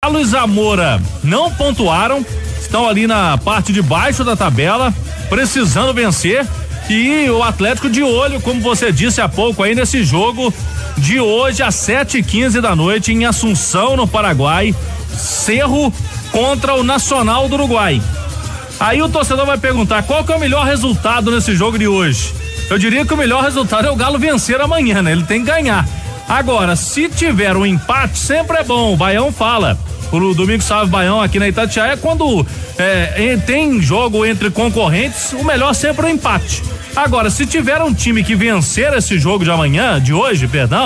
Galo e Zamora não pontuaram, estão ali na parte de baixo da tabela, precisando vencer, e o Atlético de olho, como você disse há pouco aí, nesse jogo de hoje às 7h15 da noite em Assunção, no Paraguai, Cerro contra o Nacional do Uruguai. Aí o torcedor vai perguntar qual que é o melhor resultado nesse jogo de hoje. Eu diria que o melhor resultado é o Galo vencer amanhã, né? Ele tem que ganhar. Agora, se tiver um empate, sempre é bom, o Baião fala. O Domingos Salve Baião aqui na Itatiaia, quando tem jogo entre concorrentes, o melhor sempre é o empate. Agora, se tiver um time que vencer esse jogo de hoje,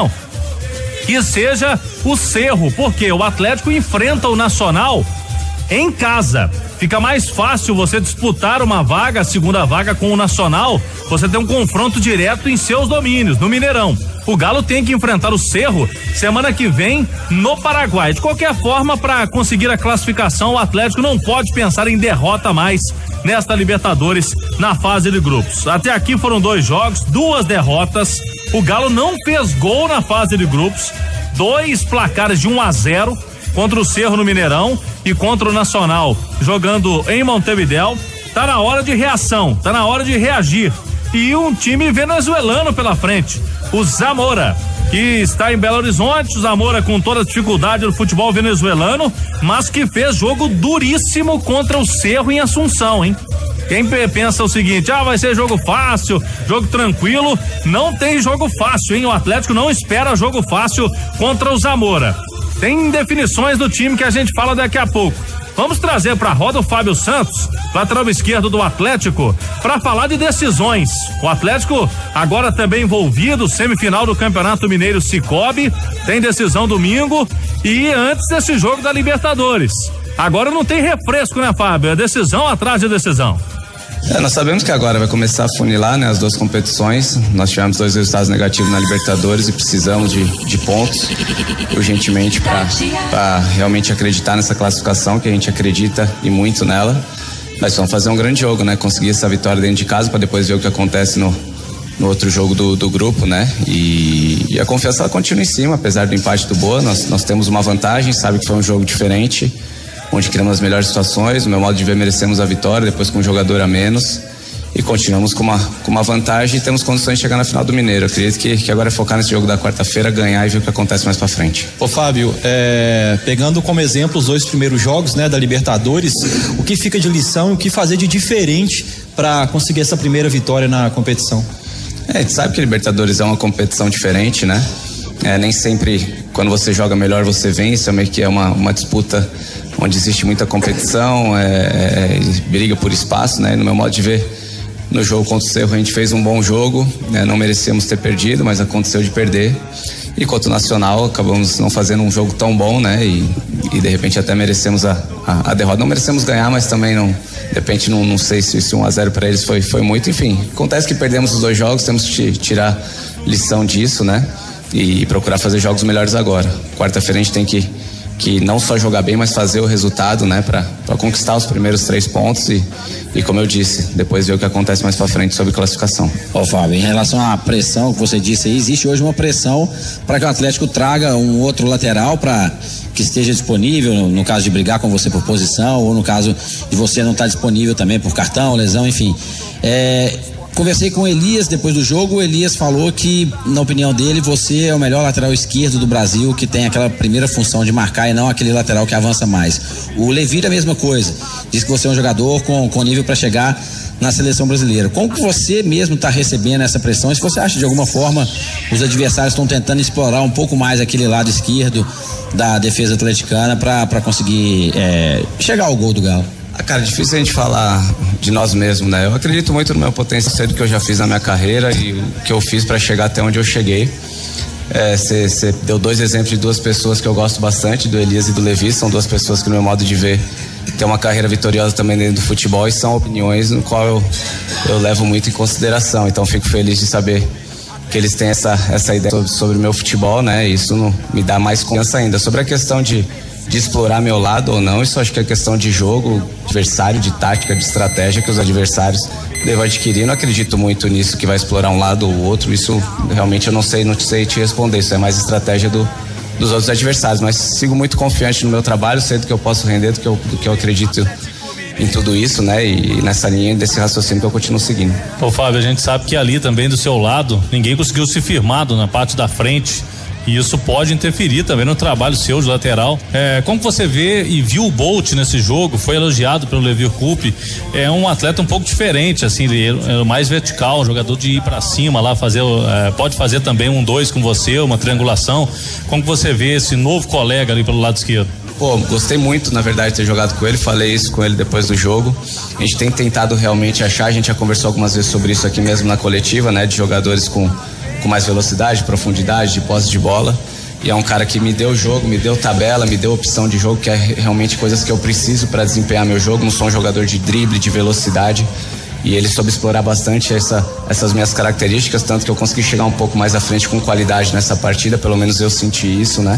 que seja o Cerro, porque o Atlético enfrenta o Nacional em casa. Fica mais fácil você disputar uma vaga, a segunda vaga com o Nacional, você tem um confronto direto em seus domínios, no Mineirão. O Galo tem que enfrentar o Cerro semana que vem no Paraguai. De qualquer forma, para conseguir a classificação, o Atlético não pode pensar em derrota mais nesta Libertadores na fase de grupos. Até aqui foram 2 jogos, 2 derrotas. O Galo não fez gol na fase de grupos, 2 placares de 1-0 contra o Cerro no Mineirão e contra o Nacional jogando em Montevidéu. Tá na hora de reação, tá na hora de reagir. E um time venezuelano pela frente, o Zamora, que está em Belo Horizonte. O Zamora com toda a dificuldade do futebol venezuelano, mas que fez jogo duríssimo contra o Cerro em Assunção, hein? Quem pensa o seguinte, vai ser jogo fácil, jogo tranquilo, não tem jogo fácil, hein? O Atlético não espera jogo fácil contra o Zamora. Tem definições do time que a gente fala daqui a pouco. Vamos trazer para a roda o Fábio Santos, lateral esquerdo do Atlético, para falar de decisões. O Atlético agora também envolvido, semifinal do Campeonato Mineiro Sicob, tem decisão domingo e antes desse jogo da Libertadores. Agora não tem refresco, né, Fábio? É decisão atrás de decisão. Nós sabemos que agora vai começar a funilar, né, as 2 competições. Nós tivemos 2 resultados negativos na Libertadores e precisamos de pontos urgentemente para realmente acreditar nessa classificação, que a gente acredita e muito nela. Nós vamos fazer um grande jogo, né? Conseguir essa vitória dentro de casa para depois ver o que acontece no outro jogo do grupo, né? E a confiança ela continua em cima, apesar do empate do Boa. Nós temos uma vantagem, sabe que foi um jogo diferente, onde criamos as melhores situações. No meu modo de ver, merecemos a vitória, depois com um jogador a menos, e continuamos com uma vantagem e temos condições de chegar na final do Mineiro. Eu acredito que agora é focar nesse jogo da quarta-feira, ganhar e ver o que acontece mais pra frente. Ô Fábio, pegando como exemplo os 2 primeiros jogos, né, da Libertadores, o que fica de lição e o que fazer de diferente para conseguir essa primeira vitória na competição? A gente sabe que a Libertadores é uma competição diferente, né? Nem sempre quando você joga melhor você vence, meio que é uma disputa onde existe muita competição, briga por espaço, né? No meu modo de ver, no jogo contra o Cerro a gente fez um bom jogo, né? Não merecemos ter perdido, mas aconteceu de perder. E contra o Nacional acabamos não fazendo um jogo tão bom, né? E de repente até merecemos a derrota. Não merecemos ganhar, mas também não, de repente não sei se 1-0 para eles foi muito. Enfim, acontece que perdemos os 2 jogos, temos que tirar lição disso, né? E procurar fazer jogos melhores agora. Quarta-feira a gente tem que não só jogar bem, mas fazer o resultado, né, para conquistar os primeiros 3 pontos e como eu disse, depois ver o que acontece mais pra frente sobre classificação. Fábio, em relação à pressão que você disse aí, existe hoje uma pressão para que o Atlético traga um outro lateral para que esteja disponível, no caso de brigar com você por posição, ou no caso de você não estar disponível também por cartão, lesão, enfim. Conversei com o Elias depois do jogo. O Elias falou que, na opinião dele, você é o melhor lateral esquerdo do Brasil, que tem aquela primeira função de marcar e não aquele lateral que avança mais. O Levir é a mesma coisa, diz que você é um jogador com nível para chegar na seleção brasileira. Como que você mesmo está recebendo essa pressão? E se você acha de alguma forma os adversários estão tentando explorar um pouco mais aquele lado esquerdo da defesa atleticana para conseguir chegar ao gol do Galo? Cara, difícil a gente falar de nós mesmos, né? Eu acredito muito no meu potencial, sei do que eu já fiz na minha carreira e o que eu fiz para chegar até onde eu cheguei. Você deu 2 exemplos de 2 pessoas que eu gosto bastante, do Elias e do Levi. São 2 pessoas que, no meu modo de ver, têm uma carreira vitoriosa também dentro do futebol e são opiniões no qual eu levo muito em consideração. Então fico feliz de saber que eles têm essa ideia sobre o meu futebol, né? Isso me dá mais confiança ainda. Sobre a questão de explorar meu lado ou não, isso acho que é questão de jogo, adversário, de tática, de estratégia que os adversários devem adquirir. Não acredito muito nisso, que vai explorar um lado ou outro. Isso realmente eu não sei te responder. Isso é mais estratégia dos outros adversários, mas sigo muito confiante no meu trabalho, sei do que eu posso render, do que eu acredito em tudo isso, né? E nessa linha desse raciocínio que eu continuo seguindo. Ô Fábio, a gente sabe que ali também do seu lado, ninguém conseguiu se firmar na parte da frente. E isso pode interferir também no trabalho seu de lateral. Como você vê e viu o Bolt nesse jogo, foi elogiado pelo Levir Coupe, é um atleta um pouco diferente, assim, ele é mais vertical, um jogador de ir pra cima lá, pode fazer também 1-2 com você, uma triangulação. Como que você vê esse novo colega ali pelo lado esquerdo? Pô, gostei muito, na verdade, de ter jogado com ele, falei isso com ele depois do jogo. A gente tem tentado realmente achar, a gente já conversou algumas vezes sobre isso aqui mesmo na coletiva, né, de jogadores com mais velocidade, profundidade, de posse de bola, e é um cara que me deu jogo, me deu tabela, me deu opção de jogo, que é realmente coisas que eu preciso para desempenhar meu jogo. Não sou um jogador de drible, de velocidade, e ele soube explorar bastante essas minhas características, tanto que eu consegui chegar um pouco mais à frente com qualidade nessa partida, pelo menos eu senti isso, né?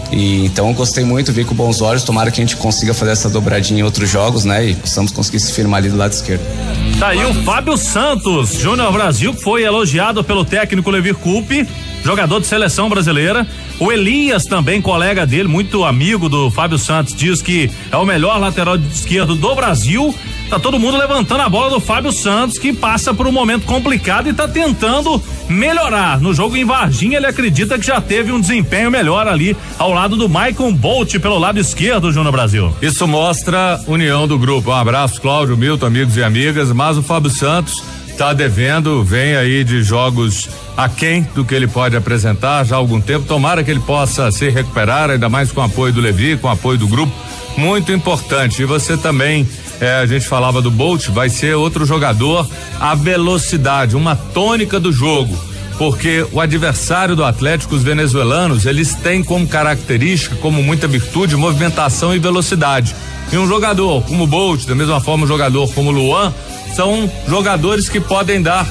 E então eu gostei muito, vi com bons olhos, tomara que a gente consiga fazer essa dobradinha em outros jogos, né? E possamos conseguir se firmar ali do lado esquerdo. Tá aí o Fábio Santos, Júnior Brasil, que foi elogiado pelo técnico Levir Coupe, jogador de seleção brasileira. O Elias também, colega dele, muito amigo do Fábio Santos, diz que é o melhor lateral esquerdo do Brasil. Tá todo mundo levantando a bola do Fábio Santos, que passa por um momento complicado e tá tentando melhorar. No jogo em Varginha, ele acredita que já teve um desempenho melhor ali ao lado do Maicon Bolt pelo lado esquerdo, Júnior Brasil. Isso mostra a união do grupo. Um abraço, Cláudio, Milton, amigos e amigas, mas o Fábio Santos tá devendo, vem aí de jogos aquém do que ele pode apresentar já há algum tempo. Tomara que ele possa se recuperar, ainda mais com o apoio do Levi, com o apoio do grupo, muito importante. E você também, a gente falava do Bolt, vai ser outro jogador, a velocidade, uma tônica do jogo, porque o adversário do Atlético, os venezuelanos, eles têm como característica, como muita virtude, movimentação e velocidade. E um jogador como o Bolt, da mesma forma um jogador como o Luan, são jogadores que podem dar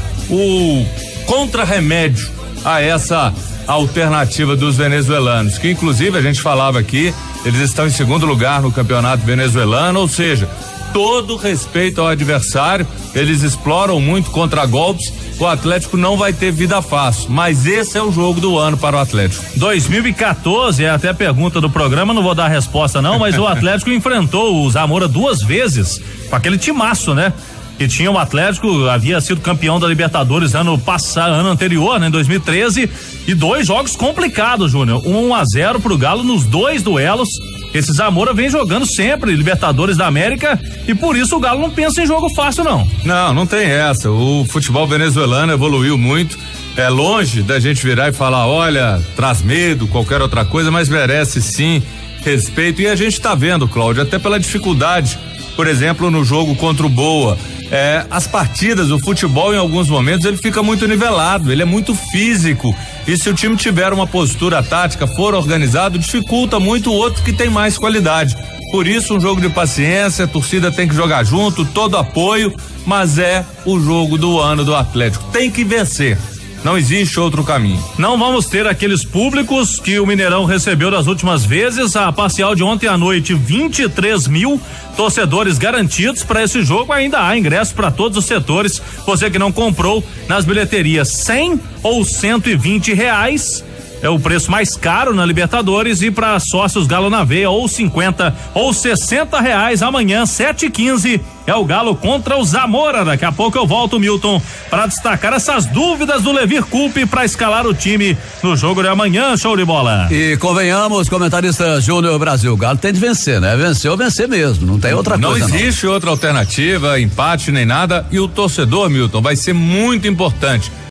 o contra-remédio a essa alternativa dos venezuelanos, que inclusive a gente falava aqui, eles estão em segundo lugar no campeonato venezuelano, ou seja, todo respeito ao adversário, eles exploram muito contra-golpes, o Atlético não vai ter vida fácil, mas esse é o jogo do ano para o Atlético. 2014, é até a pergunta do programa, não vou dar a resposta não, mas o Atlético enfrentou o Zamora 2 vezes, com aquele timaço, né? Que tinha o Atlético, havia sido campeão da Libertadores ano anterior, né, em 2013, e 2 jogos complicados, Júnior. 1-0 pro Galo nos 2 duelos. Esse Zamora vem jogando sempre Libertadores da América e por isso o Galo não pensa em jogo fácil, não. Não tem essa. O futebol venezuelano evoluiu muito. É longe da gente virar e falar, olha, traz medo, qualquer outra coisa, mas merece sim respeito. E a gente tá vendo, Cláudio, até pela dificuldade, por exemplo, no jogo contra o Boa. As partidas, o futebol em alguns momentos ele fica muito nivelado, ele é muito físico e se o time tiver uma postura tática, for organizado, dificulta muito o outro que tem mais qualidade. Por isso um jogo de paciência, a torcida tem que jogar junto, todo apoio, mas é o jogo do ano do Atlético, tem que vencer. Não existe outro caminho. Não vamos ter aqueles públicos que o Mineirão recebeu das últimas vezes. A parcial de ontem à noite, 23 mil torcedores garantidos para esse jogo. Ainda há ingressos para todos os setores. Você que não comprou nas bilheterias, 100 ou 120 reais. É o preço mais caro na Libertadores e para sócios Galo na Veia ou 50 ou 60 reais amanhã 7h15 é o Galo contra o Zamora. Daqui a pouco eu volto, Milton, para destacar essas dúvidas do Levir Coupe para escalar o time no jogo de amanhã. Show de bola. E convenhamos, comentarista Júnior Brasil, o Galo tem de vencer, né? Vencer ou vencer mesmo, não tem outra coisa. Não existe outra alternativa, empate nem nada, e o torcedor, Milton, vai ser muito importante.